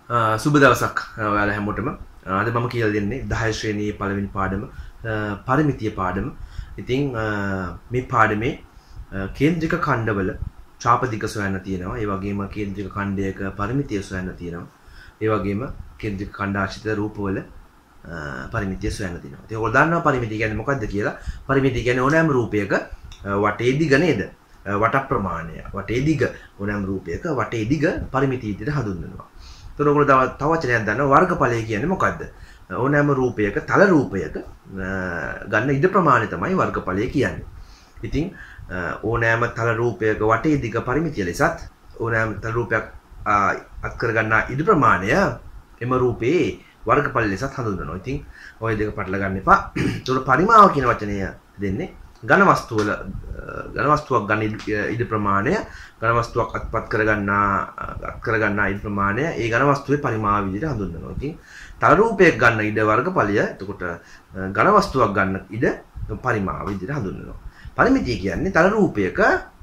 සුබ දවසක් ඔයාලා හැමෝටම. අද මම කියලා දෙන්නේ 10 ශ්‍රේණියේ පළවෙනි පාඩම පරිමිතිය පාඩම. ඉතින් මේ පාඩමේ කේන්ද්‍රික ඛණ්ඩවල ඡාපදික සොයන්න තියෙනවා. ඒ වගේම කේන්ද්‍රික ඛණ්ඩයක පරිමිතිය සොයන්න තියෙනවා. ඒ වගේම කේන්ද්‍රික ඛණ්ඩාශ්‍රිත රූපවල පරිමිතිය සොයන්න තියෙනවා. ඉතින් ඔයගොල්ලෝ දන්නවා පරිමිතිය කියන්නේ මොකක්ද කියලා. පරිමිතිය කියන්නේ ඕනෑම රූපයක වටේ දිග නේද? වට ප්‍රමාණය. වටේ දිග ඕනෑම රූපයක වටේ දිග පරිමිතිය විදිහට හඳුන්වනවා. එතකොට ඔයගොල්ලෝ තව වචනයක් දන්නවා වර්ගඵලය කියන්නේ මොකද්ද? ඕනෑම රූපයක තල රූපයක ගන්න ඉඩ ප්‍රමාණය තමයි වර්ගඵලය කියන්නේ. ඉතින් ඕනෑම තල රූපයක වටේ දිග පරිමිතිය ලෙසත් ඕනෑම තල රූපයක් අත් කර ගන්නා ඉඩ ප්‍රමාණය එම රූපේ වර්ගඵල ලෙසත් හඳුන්වනවා. ඉතින් ඔය දෙක පටල ගන්න එපා. ඒතකොට පරිමාව කියන වචනය දෙන්නේ ඝන වස්තුවක් ගන්න ඉඩ ප්‍රමාණය, ඝන වස්තුවක් අත්පත් කරගන්නා ඉඩ ප්‍රමාණය ඒ ඝන වස්තුවේ පරිමාව විදිහට හඳුන්වනවා. ඉතින් තල රූපයක් ගන්න ඉඩ වර්ගඵලය එතකොට ඝන වස්තුවක් ගන්න ඉඩ පරිමාව විදිහට හඳුන්වනවා. පරිමිතිය කියන්නේ තල රූපයක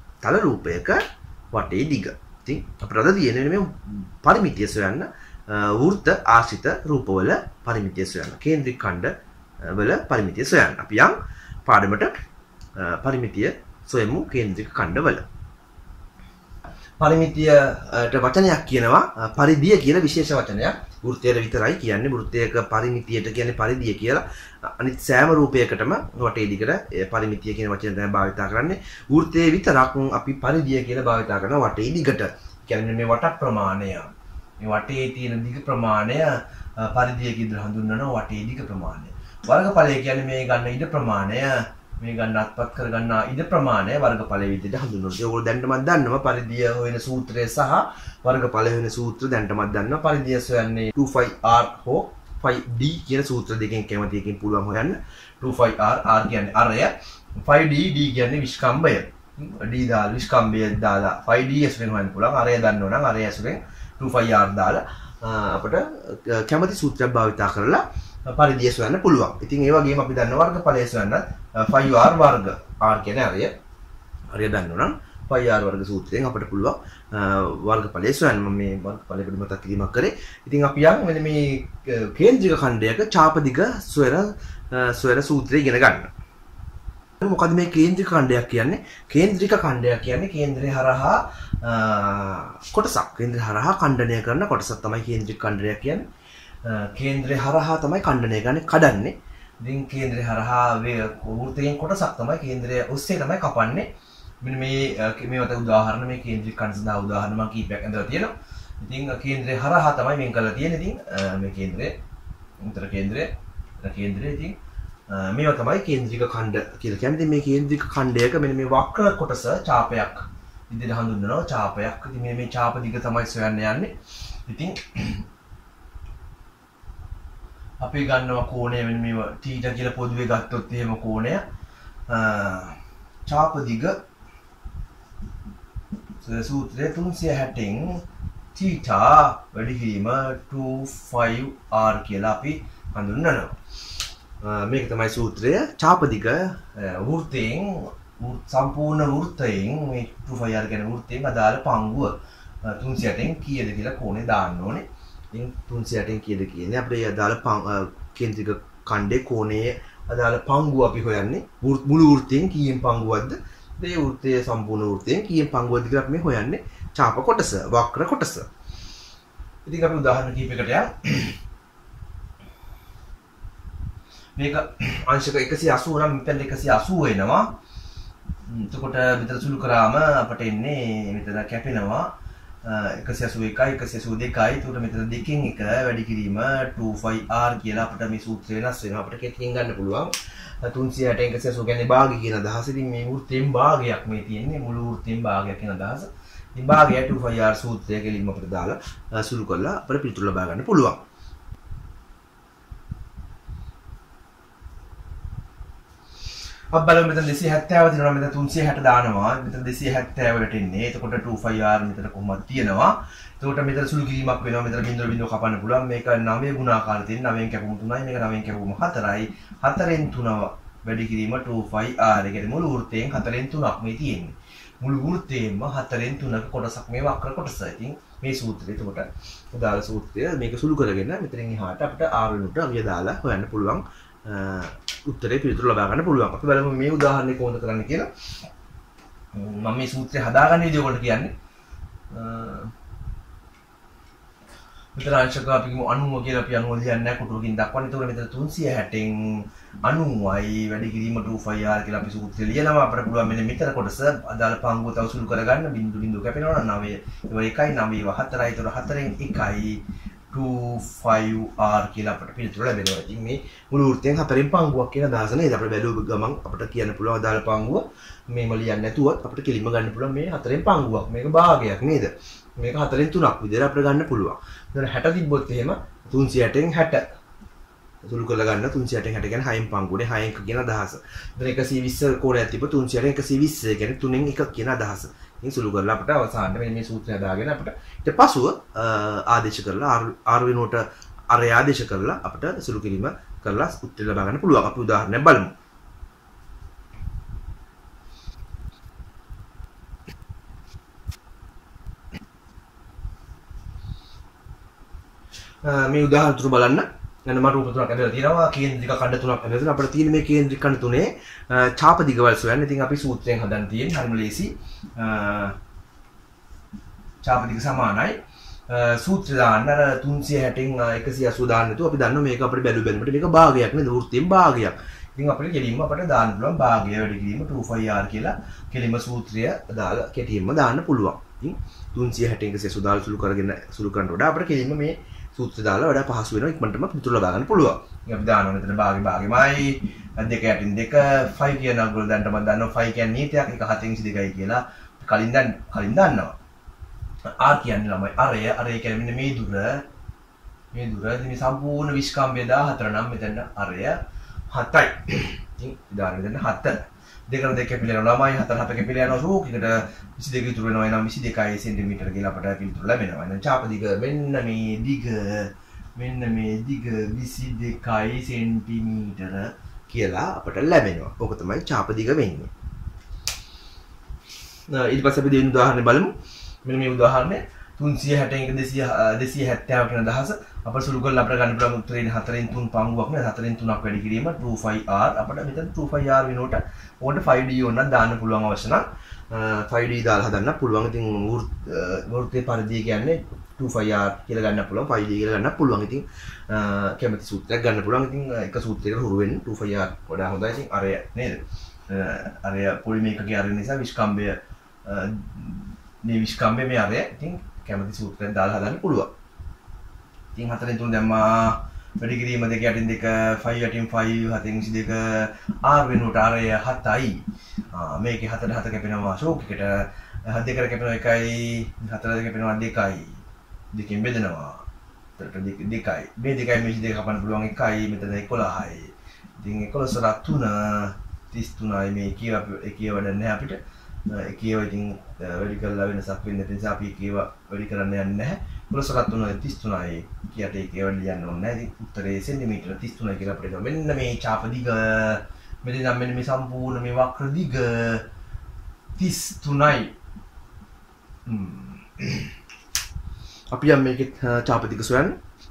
වටේ දිග. ඉතින් අපිට අද තියෙන්නේ මේ පරිමිතිය සොයන්න වෘත්ත ආශ්‍රිත රූපවල පරිමිතිය සොයන්න. කේන්ද්‍රික ඛණ්ඩ වල පරිමිතිය සොයන්න. අපි යම් පාඩමට පරිමිතිය සොයමු කේන්ද්‍රික ඛණ්ඩවල. පරිමිතියට වචනයක් කියනවා පරිධිය කියලා විශේෂ වචනයක්. වෘත්තයට විතරයි කියන්නේ. වෘත්තයක පරිමිතියට කියන්නේ පරිධිය කියලා. අනිත් සෑම රූපයකටම වටේ දිගට පරිමිතිය කියන වචනය තමයි භාවිතා කරන්නේ. වෘත්තයේ විතරක් අපි පරිධිය කියලා භාවිතා කරනවා වටේ දිගට. කියන්නේ මේ වට ප්‍රමාණය. මේ වටේ තියෙන දිග ප්‍රමාණය පරිධිය කියලා හඳුන්වනවා වටේ දිග ප්‍රමාණය. වර්ගඵලය කියන්නේ මේ ගන්න ඉඩ ප්‍රමාණය, මේ ගන්න අත්පත් කර ගන්නා ඉඩ ප්‍රමාණය වර්ගඵලය විදිහට හඳුන්වනවා. ඒගොල්ලෝ දැන්නමත් දන්නවා පරිධිය හොයන සූත්‍රය සහ වර්ගඵලය හොයන සූත්‍ර දැන්නමත් දන්නවා. පරිධිය සොයන්නේ 25R හෝ 5D කියන සූත්‍ර දෙකෙන් කැමති එකකින් පුළුවන් හොයන්න. 25R R කියන්නේ අරය, 5D D කියන්නේ විස්කම්භය. D දාලා විස්කම්භය දාලා 5D ඇසුරෙන් හොයන්න පුළුවන්. අරය දන්නවනම් අරය ඇසුරෙන් 25R දාලා අපිට කැමති සූත්‍රයක් භාවිතා කරලා පරිධිය සොයන්න පුළුවන්. ඉතින් ඒ වගේම අපි දන්න වර්ගඵලය සොයන්නත් 5R වර්ග. R කියන්නේ අරය දන්නවනම් 5R වර්ග සූත්‍රයෙන් අපිට පුළුවන් වර්ගඵලය සොයන්න. මම මේ වර්ගඵලය පිළිබඳව මතක් කිරීමක් කරේ. ඉතින් අපි යමු මෙන්න මේ කේන්ද්‍රික ඛණ්ඩයක ඡාපදිග සොයන සූත්‍රය ඉගෙන ගන්න. මොකද මේ කේන්ද්‍රික ඛණ්ඩයක් කියන්නේ? කේන්ද්‍රික ඛණ්ඩයක් කියන්නේ කේන්ද්‍රය හරහා කොටසක්. කේන්ද්‍රය හරහා ඛණ්ඩනය කරන කොටසක් තමයි කේන්ද්‍රික ඛණ්ඩයක් කියන්නේ. කේන්ද්‍රය හරහා තමයි ඛණ්ඩනය ගන්නේ කඩන්නේ. ඉතින් කේන්ද්‍රය හරහා වෘත්තයෙන් කොටසක් තමයි කේන්ද්‍රය ඔස්සේ තමයි කපන්නේ. මෙන්න මේවට උදාහරණ මේ කේන්ද්‍රික ඛණ්ඩ සඳහා උදාහරණ මම කීපයක් ඇඳලා තියෙනවා. ඉතින් කේන්ද්‍රය හරහා තමයි වෙන් කරලා තියෙන්නේ. ඉතින් මේ කේන්ද්‍රය ඉතින් මේවා තමයි කේන්ද්‍රික ඛණ්ඩ කියලා කියන්නේ. ඉතින් මේ කේන්ද්‍රික ඛණ්ඩයක මෙන්න මේ වක්‍ර කොටස ඡාපයක් විදිහට හඳුන්වනවා. ඡාපයක්. ඉතින් මේ ඡාප දිග තමයි සොයන්න යන්නේ. ඉතින් අපි ගන්නවා කෝණය මෙන්න මේව θ කියලා පොදුවේ ගත්තොත් එහෙම කෝණය ඡාප දිග සූත්‍රය 360න් θ වැඩි කිරීම 25R කියලා අපි හඳුන්වනවා. මේක තමයි සූත්‍රය. ඡාප දිග වෘත්තයෙන් සම්පූර්ණ වෘත්තයෙන් මේ 25R කියන වෘත්තයෙන් අදාළ පංගුව 360න් කීයද කියලා කෝණේ දාන්න ඕනේ. ඉතින් 360න් කීයද කියන්නේ අපිට අදාළ කේන්ද්‍රික ඛණ්ඩේ කෝණයේ අදාළ පංගුව අපි හොයන්නේ. මුළු වෘත්තයෙන් කීයෙන් පංගුවක්ද? මේ වෘත්තයේ සම්පූර්ණ වෘත්තයෙන් කීයෙන් පංගුවක්ද කියලා අපි මේ හොයන්නේ. ඡාප කොටස, වක්‍ර කොටස. ඉතින් අපි උදාහරණ කිහිපයකට යමු. මේක අංශක 180 නම් මෙතන 180 එනවා. එතකොට මෙතන සුළු කරාම අපට එන්නේ මෙතන කැපෙනවා 181යි 182යි. එතකොට මෙතන දෙකෙන් එක වැඩි කිරීම 25R කියලා අපිට මේ සූත්‍රය වෙනස් වෙනවා. අපිට කෙටියෙන් ගන්න පුළුවන් 360න් 180 කියන්නේ භාගය කියන අදහස. ඉතින් මේ වෘත්තයෙන් භාගයක් මේ තියෙන්නේ. මුළු වෘත්තයෙන් භාගයක් කියන අදහස. ඉතින් භාගය 25R සූත්‍රය කෙලින්ම අපිට දාලා සුළු කරලා අපිට පිළිතුරු ලබා ගන්න පුළුවන්. අපි බලමු මෙතන 270 තියෙනවා. මෙතන 360 දානවා. මෙතන 270 වලට එන්නේ. එතකොට 25R මෙතන කොහොමද තියෙනවා. එතකොට මෙතන සුළු කිරීමක් වෙනවා. මෙතන බිඳුව කපන්න පුළුවන්. මේක 9 ගුණාකාර තියෙන 9න් කැපුම 3යි. මේක 9න් කැපුම 4යි. 4න් 3 වැඩි කිරීම 25R. ඒ කියන්නේ මුළු වෘත්තයෙන් 4න් 3ක් මේ තියෙන්නේ. මුළු වෘත්තයෙන්ම 4න් 3ක කොටසක් මේ වක්‍ර කොටස. ඉතින් මේ සූත්‍රය එතකොට උදාල සූත්‍රය මේක සුළු කරගෙන මෙතනින් එහාට අපිට R වෙනුවට අවිය දාලා හොයන්න පුළුවන් උත්තරේ පිළිතුරු ලබා ගන්න පුළුවන්. අපි බලමු මේ උදාහරණය කොහොමද කරන්න කියලා. මම මේ සූත්‍රය හදාගන්න විදිය ඔයගොල්ලෝ කියන්නේ. මෙතන අංශක අපි 90 කියලා අපි 90 ලියන්නේ නැහැ කොටුවකින් දක්වන්නේ. ඒතකොට මෙතන 360න් 90යි වැඩි කිරීම 2πr කියලා අපි සූත්‍රය ලියනවා. අපිට පුළුවන් මෙන්න මෙතන කොටස අදාළ පංගුව තව සුළු කරගන්න බිංදු බිංදු කැපෙනවා 9 ඒක 1යි 9 4යි. ඒතකොට 4න් 1යි 25r කියලා අපිට පිළිතුර ලැබෙනවා. ඉතින් මේ මුළු වෘත්තයෙන් 4න් පංගුවක් කියන අදහස නේද? අපිට බැලුව ගමන් අපිට කියන්න පුළුවන් අදාළ පංගුව මේම ලියන්නේ නැතුවත් අපිට කෙලින්ම ගන්න පුළුවන් මේ 4න් පංගුවක්. මේක භාගයක් නේද? මේක 4න් 3ක් විදිහට අපිට ගන්න පුළුවන්. දැන් 60 තිබ්බොත් එහෙම 360න් 60 සුළු කරලා ගන්න 360න් 60 කියන්නේ 6න් පංගුවනේ 6 1 කියන අදහස. දැන් 120 කෝණයක් තිබ්බ 360න් 120 කියන්නේ 3න් 1 කියන අදහස. ඉතින් සුළු කරලා අපිට අවසානයේ මෙන්න මේ සූත්‍රය හදාගෙන අපිට ඊට පස්ව ආදේශ කරලා R වෙනුවට අර ආදේශ කරලා අපිට සුළු කිරීම කරලා උත්තර ලබා ගන්න පුළුවන්. අපි උදාහරණයක් බලමු. මේ උදාහරණ තුන බලන්න. දැන් මම රූප තුනක් ඇදලා තියෙනවා. කේන්ද්‍රික කණ්ඩ තුනක් ඇදලා තියෙනවා. අපිට තියෙන මේ කේන්ද්‍රික කණ්ඩ තුනේ ඡාප දිගවල් සොයන්න. ඉතින් අපි සූත්‍රයෙන් හදන්න තියෙන්නේ හරිම ලේසි. ඡාප දිග සමානයි. සූත්‍රය දාන්න අර 360න් 180 දාන්න නැතුව අපි දන්නවා මේක අපිට බැලුවට මේක භාගයක් නේද? වෘත්තයෙන් භාගයක්. ඉතින් අපිට කෙලින්ම අපිට දාන්න පුළුවන් භාගය වැඩි කිරීම 2πr කියලා කෙලින්ම සූත්‍රය දාලා කෙටියෙන්ම දාන්න පුළුවන්. ඉතින් 360න් 180 දාලා සුළු කරනට වඩා අපිට කෙලින්ම මේ සූත්‍ර දාලා වඩා පහසු වෙනවා ඉක්මනටම පිටුර ලබා ගන්න පුළුවන්. ඉතින් අපි දානවා මෙතන භාගෙමයි 2 යටින් 2 5 කියන අග්‍රල දැන් මම දන්නවා 5 කියන්නේ නීතියක් එක 7න් 2යි කියලා කලින් දන්නවා. R කියන්නේ ළමයි අරය කියන්නේ මෙන්න මේ දුර ඉතින් මේ සම්පූර්ණ විස්කම්භය 14 නම් මෙතන අරය 7යි. ඉතින් ඉදාන මෙතන 7 දෙකන දෙක කැපිලා යනවා ළමයි 4 7 කැපිලා යනවා රූපයකට 22 ඉතුරු වෙනවා එනම් 22යි සෙන්ටිමීටර කියලා අපට පිළිතුරු ලැබෙනවා. එහෙනම් ඡාප දිග මෙන්න මේ දිග 22යි සෙන්ටිමීටර කියලා අපට ලැබෙනවා. ඕක තමයි ඡාප දිග වෙන්නේ. ඊට පස්සේ අපි දෙවෙනි උදාහරණය බලමු. මෙන්න මේ උදාහරණය 360න් 270 කියන අදහස අපිට සුළු කරලා අපිට ගන්න පුළුවන් උත්තරේ 4න් 3 පංගුවක් නේ 4න් 3ක් වැඩි කිරීම 2πr අපිට මෙතන 2πr වෙනුවට ඕකට 5d ඕනනම් දාන්න පුළුවන් අවශ්‍ය නම් 5d දාලා හදන්න පුළුවන්. ඉතින් වෘත්තයේ පරිධිය කියන්නේ 2πr කියලා ගන්න පුළුවන් 5d කියලා ගන්න පුළුවන්. ඉතින් කැමති සූත්‍රයක් ගන්න පුළුවන්. ඉතින් එක සූත්‍රයකට හුරු වෙන්න 2πr වඩා හොඳයි. ඉතින් අරය නේද? අරය පොලිමේකගේ අරය නිසා විස්කම්භය මේ විස්කම්භය මේ අරය. ඉතින් කැමති සූත්‍රයක් දාලා හදන්න පුළුවන්. ඉතින් 4න් 3 දැම්මා වැඩි කිරීම 2 යටින් 2 5 යටින් 5 7න් 22 R වෙනුවට R 7යි. මේකේ 4 7 කැපෙනවා ශෝකයකට 7 දෙකට කැපෙනවා 1යි 4 කැපෙනවා 2යි. දෙකෙන් බෙදෙනවා. එතකොට 2යි. මේ 2යි මේ 2 කපන්න පුළුවන් 1යි මෙතන 11යි. ඉතින් 11 සර 3 33යි මේ කියව වැඩ නැහැ අපිට. කියව ඉතින් වැඩි කරලා වෙනසක් වෙන්න නිසා අපි කියව වැඩි කරන්න යන්නේ නැහැ. 11 සර 3 33යි. කියට ඒකේ වැඩි ලියන්න ඕනේ නැහැ. ඉතින් උත්තරේ සෙන්ටිමීටර 33යි කියලා අපිට එනවා. මෙන්න මේ ඡාප දිග මෙතන මෙන්න මේ සම්පූර්ණ මේ වක්‍ර දිග 33යි. අපි යම් මේකේ ඡාප දිග සොයන්න.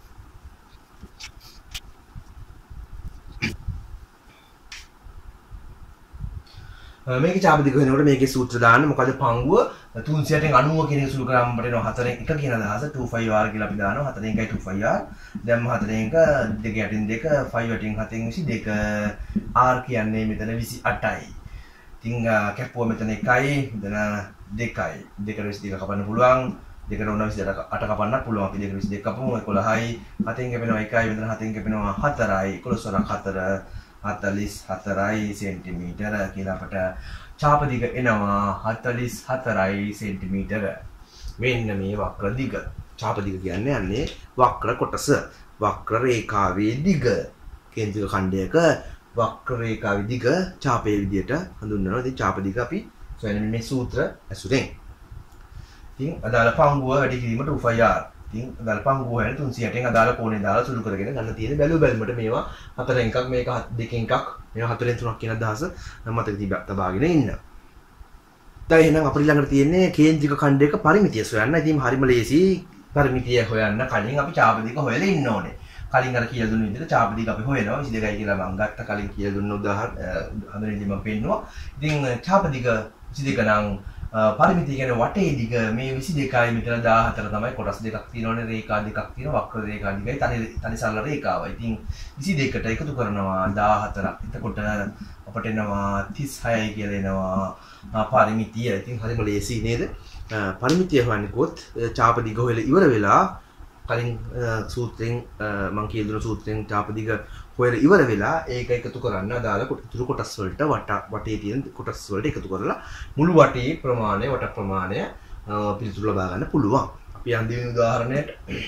මේකේ ඡාප දිග වෙනකොට මේකේ සූත්‍ර දාන්න මොකද පංගුව 360න් 90 කියන එක සුළු කරාම අපිට එනවා 4න් 1 කියන අදහස 2πr කියලා අපි දානවා 4න් 1යි 2πr දැන් 4න් 1 2 යටින් 2 5 යටින් 7න් 22 r කියන්නේ මෙතන 28යි. ඉතින් කැපුවා මෙතන 1යි මෙතන 2යි 2කට 22 කපන්න පුළුවන් 2කට උන 28 කපන්න පුළුවන් අපි 2කට 22 කපමු 11යි 7න් කැපෙනවා 1යි මෙතන 7න් කැපෙනවා 4යි 11 වරක් 4 44යි සෙන්ටිමීටර කියලා අපට ඡාප දිග එනවා 44යි සෙන්ටිමීටර. මෙන්න මේ වක්‍ර දිග. ඡාප දිග කියන්නේ යන්නේ වක්‍ර කොටස. වක්‍ර රේඛාවේ දිග. කේන්ද්‍රික ඛණ්ඩයක වක්‍ර රේඛාවේ දිග ඡාපයේ විදියට හඳුන්වනවා. ඉතින් ඡාප දිග අපි සොයන්නේ මේ සූත්‍ර ඇසුරෙන්. ඉතින් අදාළ පංගුව වැඩි කිරීමට 2πr. ඉතින් අදාළ පංගුව හැර 360න් අදාළ කෝණේ දාලා සුළු කරගෙන ගන්න තියෙන බැලුමට මේවා 4න් එකක් මේක 2න් එකක් මේවා 4න් 3ක් කියන අදහස මතක තබාගෙන ඉන්න. දැන් එහෙනම් අපිට ළඟට තියෙන්නේ කේන්ද්‍රික ඛණ්ඩයක පරිමිතිය සොයන්න. ඉතින් හරිම ලේසි පරිමිතිය හොයන්න කලින් අපි චාපදික හොයලා ඉන්න ඕනේ. කලින් අර කියලා දුන්න විදිහට චාපදික අපි හොයනවා 22යි කියලා මම ගත්ත කලින් කියලා දුන්න උදාහරණ හඳුනනදී මම පෙන්නුවා. ඉතින් චාපදික 22 නම් පරිමිතිය කියන්නේ වටේ දිග මේ 22යි මෙතන 14 තමයි කොටස් දෙකක් තියෙනවනේ රේඛා දෙකක් තියෙනවා වක්‍ර රේඛා දිගයි තනි සරල රේඛාව. ඉතින් 22ට එකතු කරනවා 14ක්. එතකොට අපට එනවා 36යි කියලා එනවා පරිමිතිය. ඉතින් හරිම ලේසි නේද? පරිමිතිය හොයන්නේ කොත් චාපදික හොයලා ඉවර වෙලා කලින් සූත්‍රයෙන් මම කියලා දුන්න සූත්‍රයෙන් චාපදික හොයලා ඉවර වෙලා ඒක එකතු කරන්න අදාළ ඉතුරු කොටස් වලට වටේ තියෙන කොටස් වලට එකතු කරලා මුළු වටේ ප්‍රමාණය වට ප්‍රමාණය පිළිතුරු ලබා ගන්න පුළුවන්. අපි අන්තිම උදාහරණයට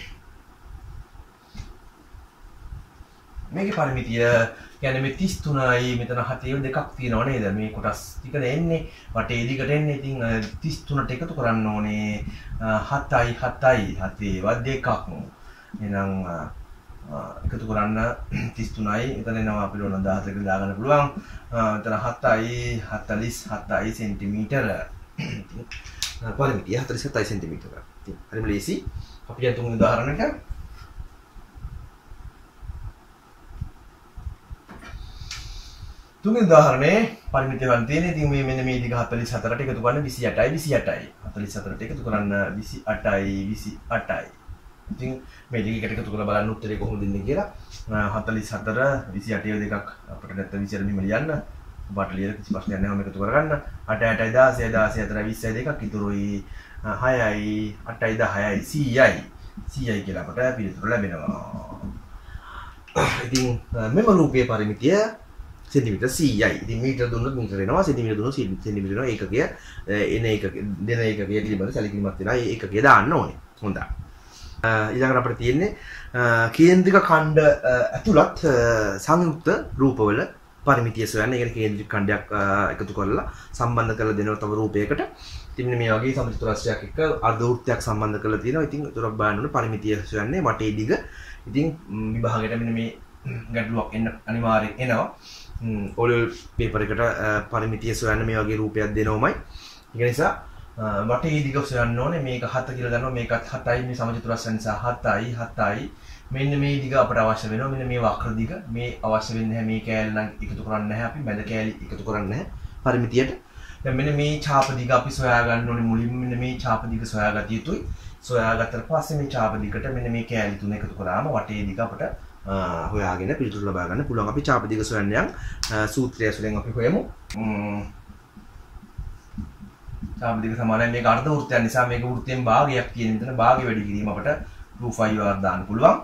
මේකේ පරිමිතිය කියන්නේ මේ 33යි මෙතන 7 දෙකක් තියෙනව නේද? මේ කොටස් ටික එන්නේ වටේ දිගට එන්නේ. ඉතින් 33ට එකතු කරන්න ඕනේ 7යි 7වත් දෙකක්. එහෙනම් එකතු කරන්න 33යි මෙතන එනවා අපිට ඕන 17කට දාගන්න පුළුවන්. මෙතන 7යි 47යි සෙන්ටිමීටර. පරිමිතිය 47යි සෙන්ටිමීටර. ඉතින් හරිම ලේසි. අපි යන තුන්වෙනි උදාහරණයට තුන්වෙනි උදාහරණේ පරිමිතිය ගන්න තියෙන. ඉතින් මේ මෙන්න මේ දිග 44ට එකතු කරන්න 28යි 44ට එකතු කරන්න 28යි. ඉතින් මේ දෙක එකට එකතු කරලා බලන්න උත්තරේ කොහොමද දෙන්නේ කියලා. 44 28 දෙකක් අපිට නැත්නම් 20 මෙහෙම ලියන්න. ඔබට ලියලා කිසි ප්‍රශ්නයක් නැහැ. මේක එකතු කරගන්න. 8 8යි 16 4 20යි දෙකක් ඉතුරුයි 6යි 8යි 10යි 100යි කියලා අපට පිළිතුර ලැබෙනවා. ඉතින් මෙම රූපයේ පරිමිතිය සෙන්ටිමීටර් 100යි. ඉතින් මීටර දුන්නොත් මීටර එනවා, සෙන්ටිමීටර දුන්නොත් සෙන්ටිමීටර එනවා. ඒකකය එන එකක දෙන එකකය පිළිබඳ සැලකිලිමත් වෙලා ඒ ඒකකය දාන්න ඕනේ. හොඳයි. ඊළඟට අපිට තියෙන්නේ කේන්ද්‍රික ඛණ්ඩ ඇතුළත් සංයුක්ත රූපවල පරිමිතිය සොයන්න. ඒ කියන්නේ කේන්ද්‍රික ඛණ්ඩයක් එකතු කරලා සම්බන්ධ කරලා දෙනවා තව රූපයකට. ඉතින් මේ වගේ සමචතුරස්‍රයක් එක්ක අර්ධ වෘත්තයක් සම්බන්ධ කරලා තියෙනවා. ඉතින් ඒතරක් බලන්න ඕනේ පරිමිතිය සොයන්නේ වටේ දිග. ඉතින් විභාගයට මෙන්න මේ ගැටලුවක් එන්න අනිවාර්යෙන් එනවා. ඔලෙවල් පේපර් එකට පරිමිතිය සොයන්න මේ වගේ රූපයක් දෙනවමයි. ඒක නිසා වටේ දිග සොයන්න ඕනේ. මේක 7 කියලා ගන්නවා. මේකත් 7යි. මේ සමචතුරස්‍රය නිසා 7යි. මෙන්න මේ දිග අපට අවශ්‍ය වෙනවා. මෙන්න මේ වක්‍ර දිග. මේ අවශ්‍ය වෙන්නේ නැහැ. මේ කෑල්ල නම් එකතු කරන්නේ නැහැ. අපි මැද කෑලි එකතු කරන්නේ නැහැ පරිමිතියට. දැන් මෙන්න මේ ඡාප දිග අපි සොයා ගන්න ඕනේ. මුලින්ම මෙන්න මේ ඡාප දිග සොයාගත යුතුයි. සොයාගත්තට පස්සේ මේ ඡාප දිගට මෙන්න මේ කෑලි තුන එකතු කරාම වටේ දිග අපට හොයාගෙන පිළිතුරු ලබා ගන්න පුළුවන්. අපි ඡාප දිග සොයන්න යම් සූත්‍රය ඇසුරෙන් අපි හොයමු. ඡාප දිග සමානයි මේක අර්ධ වෘත්තයක් නිසා මේක වෘත්තයෙන් භාගයක් කියන විතර භාගය වැඩි කිරීම අපට √5r දාන්න පුළුවන්.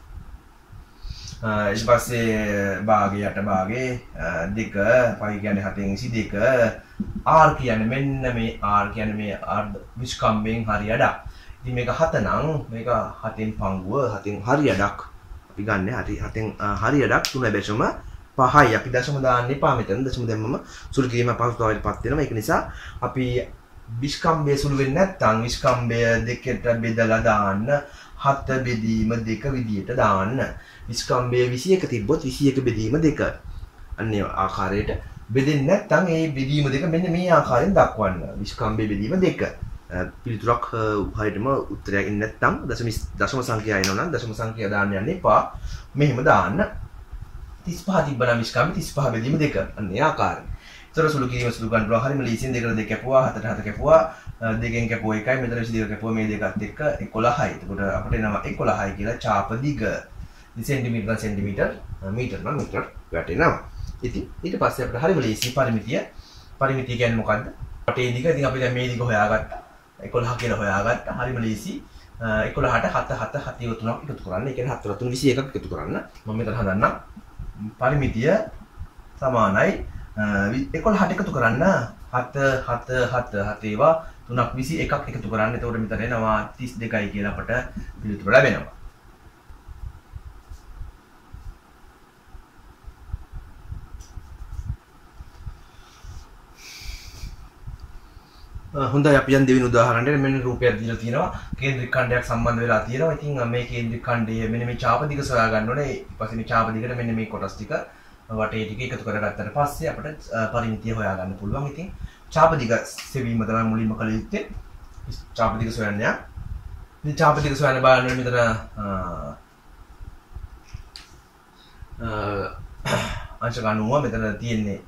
ඊට පස්සේ භාගයට භාගේ 2 5 කියන්නේ 7න් 22 r කියන්නේ මෙන්න මේ r කියන්නේ මේ අර්ධ විස්කම්බෙන් හරි අඩක්. ඉතින් මේක 7 නම් මේක 7න් පංගුව 7න් හරි අඩක්. අපි ගන්න හරි 7න් හරි අඩක් 3.5යි. අපි දශම දාන්න එපා මෙතන. දශම දැම්මම සුළු කිරීම අපහසුතාවයටපත් වෙනවා. ඒක නිසා අපි විස්කම්බය සුළු වෙන්නේ නැත්නම් විස්කම්බය දෙකට බෙදලා දාන්න 7 බෙදීම 2 විදියට දාන්න. විස්කම්බය 21 තිබ්බොත් 21 බෙදීම 2. අන්නේ ආකාරයට බෙදෙන්නේ නැත්නම් ඒ බෙදීම 2 මෙන්න මේ ආකාරයෙන් දක්වන්න. විස්කම්බය බෙදීම 2. පිළිතුරක් හරියටම උත්තරයක් එන්නේ නැත්නම් දශම සංඛ්‍යාව එනවා නම් දශම සංඛ්‍යාව දාන්න යන්න එපා. මෙහෙම දාන්න. 35 තිබ්බනම් විස්කම්බය 35 බෙදීම 2. අන්නේ ආකාරයෙන්. ඒතර සුළු කිරීම සුළු ගන්න පුළුවන්. හරියම ලීසියෙන් 2කට 2 කැපුවා 7ට 7 කැපුවා 2කින් කැපුවා 1යි මෙතන 22 කැපුවා මේ දෙකත් එක්ක 11යි. එතකොට අපිට එනවා 11යි කියලා ඡාප දිග. සෙන්ටිමීටර සෙන්ටිමීටර මීටර නම් මීටර වැටෙනවා. ඉතින් ඊට පස්සේ අපිට හරියම ලීසි පරිමිතිය කියන්නේ මොකද්ද? වටේ දිග. ඉතින් අපි දැන් මේ දිග හොයාගත්තා. 11 කියලා හොයාගත්තා. හරියම ලීසි. 11ට 7 3ක් එකතු කරන්න. ඒ කියන්නේ 7 3 21ක් එකතු කරන්න. මම මෙතන හදන්නම්. පරිමිතිය සමානයි 11ට එකතු කරන්න 7 ඒවා 3ක් 21ක් එකතු කරන්න. එතකොට මෙතන එනවා 32යි කියලා අපට පිළිතුර ලැබෙනවා. හොඳයි අපි යන් දෙවෙනි උදාහරණයට මෙන්න රූපයක් දීලා තියෙනවා. කේන්ද්‍රික ඛණ්ඩයක් සම්බන්ධ වෙලා තියෙනවා. ඉතින් මේ කේන්ද්‍රික ඛණ්ඩය මෙන්න මේ ඡාප දිග සොයා ගන්න ඕනේ. ඊට පස්සේ මේ ඡාප දිගට මෙන්න මේ කොටස් ටික වටේ ටික එකතු කරගත්තට පස්සේ අපිට පරිමිතිය හොයා ගන්න පුළුවන්. ඉතින් චාපදික සෙවීම තමයි මුලින්ම කළ යුත්තේ. චාපදික සොයන්න යා. ඉතින් චාපදික සොයන්න බලන්න මෙතන අංශ ගණනුව මෙතන තියෙන්නේ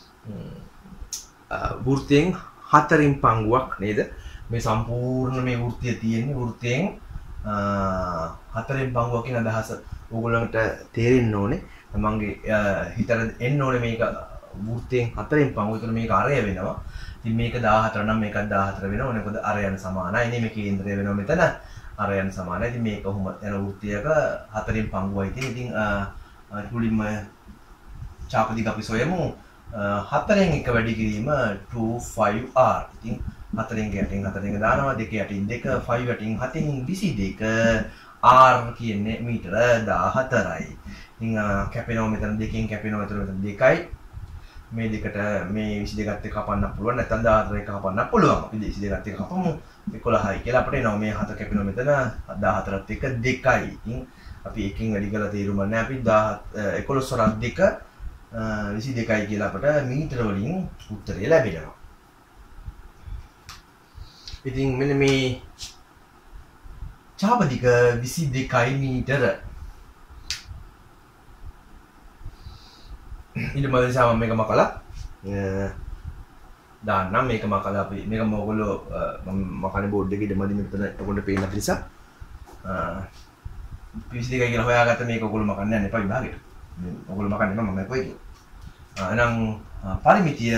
වෘත්තයෙන් 4න් පංගුවක් නේද? මේ සම්පූර්ණ මේ වෘත්තය තියෙන්නේ වෘත්තයෙන් 4න් පංගුවක් කියන අදහස ඕගොල්ලන්ට තේරෙන්න ඕනේ. තමන්ගේ හිතට එන්න ඕනේ මේක වෘත්තයෙන් 4න් පංගුව. ඒතර මේක අරය වෙනවා. ඉතින් මේක 14 නම් මේකත් 14 වෙනවා. මොකද අරයන් සමානයි. නේ මේ කේන්ද්‍රය වෙනවා මෙතන. අරයන් සමානයි. ඉතින් මේක කොහොම යන වෘත්තයක 4න් පංගුවයි තියෙන්නේ. ඉතින් මුලින්ම චාපදික අපි සොයමු. 4න් එක වැඩි කිරීම 25r. ඉතින් 4න් යටින් 4න් දානවා. 2 යටින් 2, 5 යටින් 7න් 22. r කියන්නේ මීටර 14යි. ඉතින් කැපෙනවා මෙතන 2කින් කැපෙනවා මෙතන 2යි. මේ දෙකට මේ 22ත් එක කපන්න පුළුවන්. නැත්නම් 14 එක කපන්න පුළුවන්. අපි 22ත් එක කපමු 11යි කියලා අපිට එනවා. මේ 7 කැපෙනවා මෙතන 14ත් එක 2යි. ඉතින් අපි එකකින් වැඩි කරලා තේරුම් ගන්න. අපි 11 වරක් 2 22යි කියලා අපට මීටර වලින් උත්තරය ලැබෙනවා. ඉතින් මෙන්න මේ චාපදික 22යි මීටර. ඊට පස්සේ මම මේක මකලා දාන්නම්. මේක මකලා අපි මේක මොගොල්ලෝ මම මකන්නේ බෝඩ් එකේ ඉදමදි මෙතන ඔයගොල්ලෝ පේන්න නිසා 22යි කියලා හොයාගත්ත මේක ඔයගොල්ලෝ මකන්න යන්න එපා විභාගෙට. ඔයගොල්ලෝ මකන්නේ මම කොයි කියලා. එහෙනම් පරිමිතිය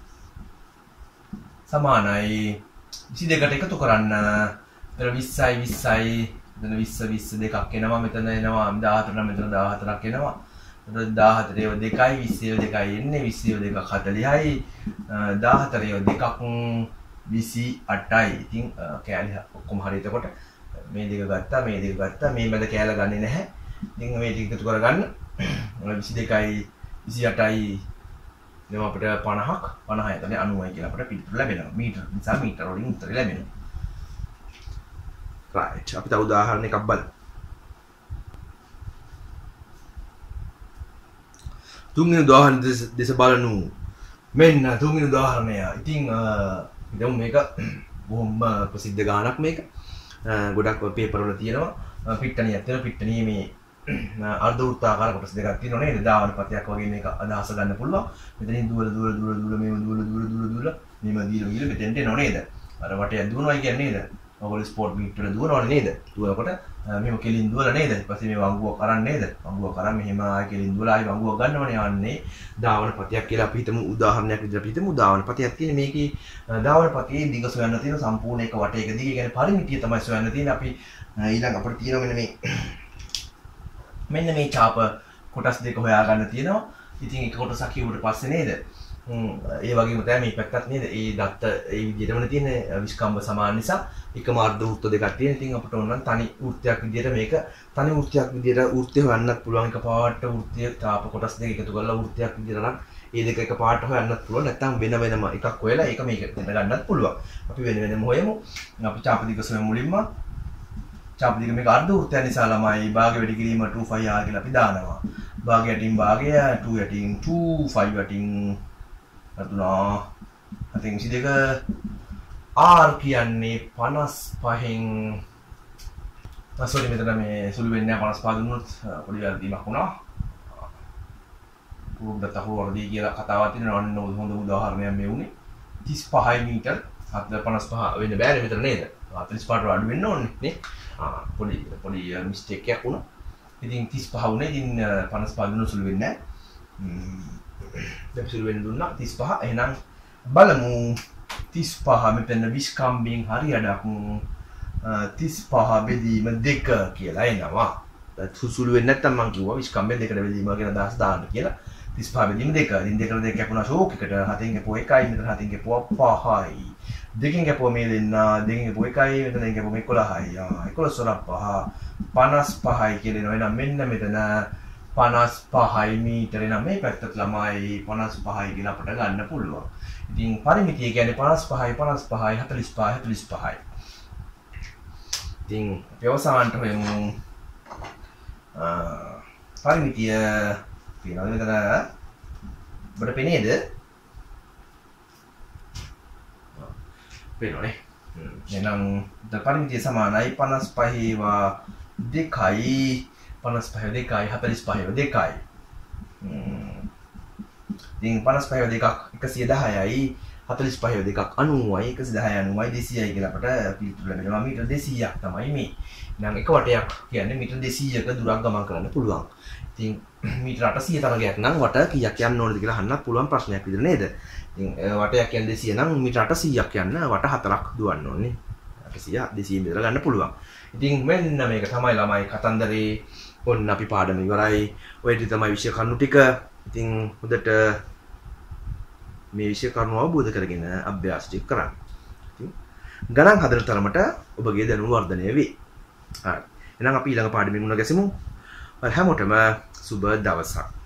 සමානයි 22ට එකතු කරන්න. එතන 20යි 20යි එතන 20 20 දෙකක් එනවා. මෙතන එනවා 14 නම් මෙතන 14ක් එනවා. 14 ඒව 2යි 20 ඒව 2යි එන්නේ. 20 ඒව 2ක් 40යි. 14 ඒව 2ක් 28යි. ඉතින් කෑලි ඔක්කොම හරි. එතකොට මේ දෙක ගත්තා මේ දෙක ගත්තා. මේ මැද කෑල්ල ගන්නේ නැහැ. ඉතින් මේ ටික එකතු කරගන්න. 22යි 28යි දෙම අපිට 50ක් 50 එතන 90යි කියලා අපිට පිටු ලැබෙනවා. මීටර නිසා මීටර වලින් උත්තර ලැබෙනවා. right. අපි තව උදාහරණයක් බලමු. තුන්වෙනි උදාහරණ දෙස බලනු. මෙන්න තුන්වෙනි උදාහරණය. ඉතින් ඉතින් මේක බොහොම ප්‍රසිද්ධ ගානක් මේක. ගොඩක් පේපර් වල තියෙනවා. පිට්ටනියක් තියෙනවා. පිට්ටනියේ මේ අර්ධ වෘත්තාකාර කොටස් දෙකක් තියෙනවා නේද? දාවනපතයක් වගේ මේක අදහස ගන්න පුළුවන්. මෙතනින් දුවල මේව දුවල මේව දීලා ගිහලා මෙතෙන්ට එනවා නේද? අර වටේ දුවනවා කියන්නේ නේද? ඔයගොල්ලෝ ස්පෝර්ට් මීට් වල දුවනවනේ නේද? දුවනකොට මේව කෙලින් දුවලා නේද? ඊට පස්සේ මේ වංගුවක් අරන් නේද? වංගුවක් අරන් මෙහෙම ආයෙ කෙලින් දුවලා ආයෙ වංගුවක් ගන්නවනේ යන්නේ. දාවනපතයක් කියලා අපි හිතමු උදාහරණයක් විදිහට අපි හිතමු දාවනපතයක් තියෙන මේකේ දාවනපතේ දිග සොයන්න තියෙන සම්පූර්ණ එක වටේක දිග. ඒ කියන්නේ පරිමිතිය තමයි සොයන්න තියෙන්නේ. අපි ඊළඟ අපිට තියෙනවා මෙන්න මේ චාප කොටස් දෙක හොයාගන්න තියෙනවා. ඉතින් එක කොටසක් කිව්වට පස්සේ නේද? ඒ වගේම තමයි මේ පැත්තත් නේද? ඒ දත්ත ඒ විදිහටම තියෙන විස්කම්බ සමාන නිසා එකම අර්ධ වෘත්ත දෙකක් තියෙන. ඉතින් අපිට ඕන නම් තනි වෘත්තයක් විදිහට මේක තනි වෘත්තයක් විදිහට වෘත්තය හොයන්නත් පුළුවන්. එකපාරට වෘත්තය චාප කොටස් දෙක එකතු කරලා වෘත්තයක් විදිහට නම් ඒ දෙක එකපාරට හොයන්නත් පුළුවන්. නැත්නම් වෙන වෙනම එකක් හොයලා ඒක මේක ගන්නත් පුළුවන්. අපි වෙන වෙනම හොයමු. අපි චාප දිග සොයමු මුලින්ම. චාප දිග මේක අර්ධ වෘත්තය නිසා ළමයි භාග වැඩි කිරීම 25r කියලා අපි දානවා. භාග යටින් භාගය 2 යටින් 2 5 යටින් අතුනා අතින් 22 r කියන්නේ 55න් sorry මෙතන මේ සුළු වෙන්නේ නැහැ 55 දුන්නොත් පොඩි වැරදීමක් වුණා. පුරුද්දට හොරදී කියලා කතාවක් තියෙනවා. අන්න හොඳ උදාහරණයක් මේ උනේ 35 මීටර 55 වෙන්න බෑනේ මෙතන නේද? 45ට අඩු වෙන්න ඕනේ නේ. පොඩි මිස්ටේක් එකක් වුණා. ඉතින් 35 වුණේ. ඉතින් 55 දුන්නොත් සුළු වෙන්නේ නැහැ. දැන් සුළු වෙන්න දුන්නා 35. එහෙනම් බලමු 35 මෙතන විස්කම්බින් හරි අඩක් 35 බෙදීම 2 කියලා එනවා. සුළු වෙන්නේ නැත්තම් මං කිව්වා විස්කම්බෙන් 2කට බෙදීම කියන අදහස දාන්න කියලා. 35 බෙදීම 2. ඉතින් 2කට 2 කැපුණා ෂෝක් එකට 7න් කැපුවා 1යි මෙතන 7න් කැපුවා 5යි. 2කින් කැපුවා මේ දෙන්න 2කින් කැපුවා 1යි මෙතන 2කින් කැපුවා 11යි. 11 වරක් 5 55යි කියලා එනවා. එහෙනම් මෙන්න මෙතන 55යි මීටර නම් මේ පැත්තට ළමයි 55යි කියලා අපිට ගන්න පුළුවන්. ඉතින් පරිමිතිය කියන්නේ 55යි 45යි 45යි 45යි. ඉතින් අවසානට වෙමු පරිමිතිය තියෙනවා මෙතන ඔබට පෙනේද? පේනවනේ. එහෙනම් පරිමිතිය සමානයි 55 2යි 55 2යි 45 2යි. ඉතින් 55 2ක් 110යි 45 2ක් 90යි 110යි 90යි 200යි කියලා අපට පිළිතුරු ලැබෙනවා. මීටර 200ක් තමයි මේ. එහෙනම් එක වටයක් කියන්නේ මීටර 200ක දුරක් ගමන් කරන්න පුළුවන්. ඉතින් මීටර 800 තරගයක් නම් වට කීයක් යන්න ඕනද කියලා අහන්නත් පුළුවන් ප්‍රශ්නයක් විදිහට නේද? ඉතින් වටයක් කියන්නේ 200 නම් මීටර 800ක් යන්න වට 4ක් දුවන්න ඕනේ. 800 200 බෙදලා ගන්න පුළුවන්. ඉතින් මෙන්න මේක තමයි ළමයි කතන්දරේ. ඔන්න අපි පාඩම ඉවරයි. ඔය ටික තමයි විෂය කරුණු ටික. ඉතින් හොඳට මේ විෂය කරුණු අවබෝධ කරගෙන අභ්‍යාස ටික කරන්න. ඉතින් ගණන් හදන තරමට ඔබගේ දැනුම වර්ධනය වේ. හරි. එහෙනම් අපි ඊළඟ පාඩමෙන් මුණ ගැසෙමු. හැමෝටම සුබ දවසක්.